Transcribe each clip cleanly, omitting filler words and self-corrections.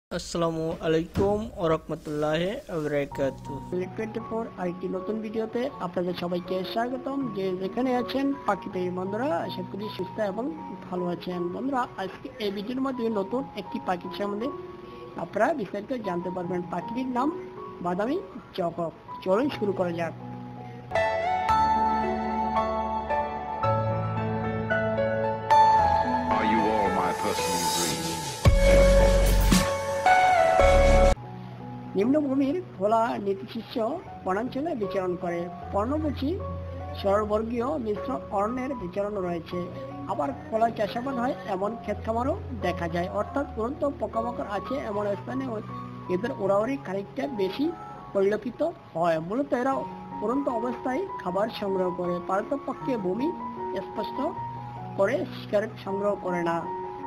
আসসালামু আলাইকুম ওরহমতুল্লাহি ওয়াবারাকাতুহু। 24 আরেকটি নতুন ভিডিওতে আপনাদের সবাইকে স্বাগতম। যে যেখানে আছেন পাখি প্রেমী বন্ধুরা, আশা করি সুস্থ এবং ভালো আছেন। বন্ধুরা, আজকে এই ভিডিওর মধ্যে নতুন একটি পাখির সম্বন্ধে আপনারা বিস্তারিত জানতে পারবেন। পাখিটির নাম বাদামি চকক। চলুন শুরু করা যাক। Are you all my personal dreams? নিম্নভূমির খোলা নীতিশিষ্য বনাঞ্চলে বিচরণ করে। পর্ণমোচী সরবর্গীয় মিশ্র অরণ্যের বিচরণ রয়েছে। আবার খোলা চাষাবাদ হয় এমন ক্ষেত খামারও দেখা যায়। অর্থাৎ উড়ন্ত পোকামাকড় আছে এমন স্থানে এদের ওড়াওড়ি খানিকটা বেশি পরিলক্ষিত হয়। মূলত এরা উড়ন্ত অবস্থায় খাবার সংগ্রহ করে, পারতপক্ষে ভূমি স্পষ্ট করে শিকার সংগ্রহ করে না।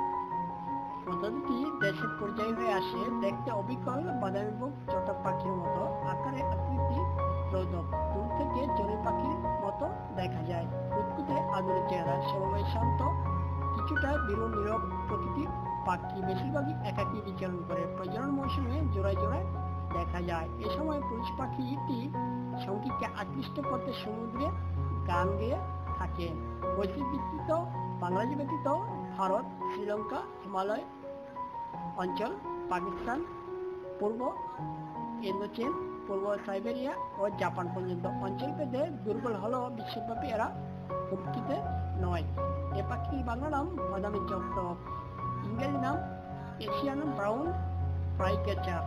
পদ্ধতিটি দেশের পর্যায়ে হয়ে আসে। দেখতে অবিকল বাদামি বুক চটক পাখির মতো, আকারে আকৃতি রোদক, দূর থেকে চড়ুই পাখির মতো দেখা যায়। কুতকুতে আদুরে চেহারা, স্বভাবে শান্ত, কিছুটা বিরল নীরব প্রকৃতির পাখি। বেশিরভাগই একাকী বিচরণ করে। প্রজনন মৌসুমে জোড়ায় জোড়ায় দেখা যায়। এ সময় পুরুষ পাখিটি সঙ্গীকে আকৃষ্ট করতে সমুদ্রে গান গেয়ে থাকে। বৈচিত্র্যভিত্তিক বাংলাদেশ ব্যতীত ভারত, শ্রীলঙ্কা, হিমালয় অঞ্চল, পাকিস্তান, পূর্ব ইন্দোচীন, পূর্ব সাইবেরিয়া ও জাপান পর্যন্ত অঞ্চল ভেদে দুর্বল হলেও বিশ্বব্যাপী এরা হুমকিতে নয়। এ পাখির বাংলা নাম বাদামি চকক, ইংরেজি নাম এশিয়ান ব্রাউন ফ্লাইক্যাচার।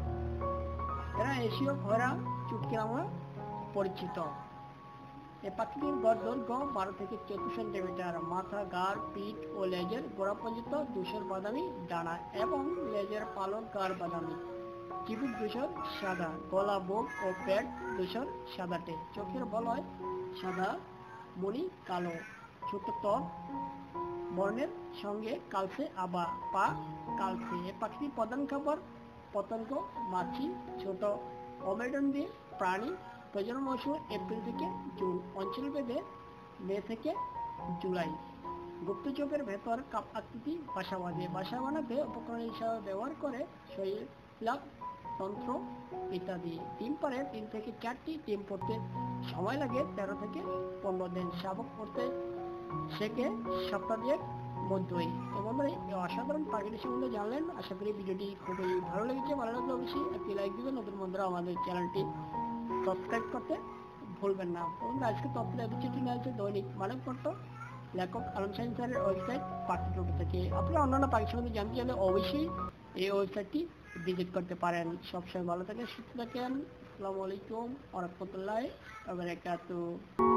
এরা এশীয় খয়রা চুটকি নামে পরিচিত। এ পাখিটির গড় দৈর্ঘ্য 12 থেকে 14 সেন্টিমিটার। মাথা, গাড়, পিঠ ও লেজের গোড়া পর্যন্ত ধূসর বাদামি, ডানা এবং লেজের পালক গাঢ় বাদামি। চিবুক ধূসর সাদা, গলা, বুক ও পেট ধূসর সাদাটে। চোখের বলয় সাদা, মণি কালো, ছোট ত্বক বর্ণের সঙ্গে কালচে আভা, পা কালচে। এ পাখিটির প্রধান খাবার পতঙ্গ, মাছি, ছোট অমেরুদণ্ডী প্রাণী। প্রজনন মৌসুম এপ্রিল থেকে জুন, অঞ্চল ভেদে মে থেকে জুলাই। গুপ্তচোপের ভেতর কাপ আকৃতি বাসা বাঁধে। বাসা বানাতে উপকরণ হিসাবে ব্যবহার করে শৈলাক, তন্ত্র ইত্যাদি। ডিম পারে 3 থেকে 4টি। ডিম পড়তে সময় লাগে 13 থেকে 15 দিন। শাবক পড়তে শেখে সপ্তাহ 2 মধ্যেই। তো বন্ধুরা, এই অসাধারণ পাখিটির সম্বন্ধে জানলেন। আশা করি ভিডিওটি খুবই ভালো লেগেছে। ভালো লাগলে অবশ্যই একটি লাইক দিবেন। নতুন বন্ধুরা আমাদের চ্যানেলটি সাবস্ক্রাইব করতে ভুলবেন না। আজকে তথ্য এপিসোডটি নিয়েছে দৈনিক মানবকণ্ঠ, লেখক আলম শাহিন স্যারের ওয়েবসাইট পাখি টোটো থেকে। আপনারা অন্যান্য পাখি সম্বন্ধে জানতে চাইলে অবশ্যই এই ওয়েবসাইটটি ভিজিট করতে পারেন। সবসময় ভালো থাকেন, সুস্থ থাকেন। আসসালামু আলাইকুম ওয়া রাহমাতুল্লাহি ওয়া বারাকাতুহু।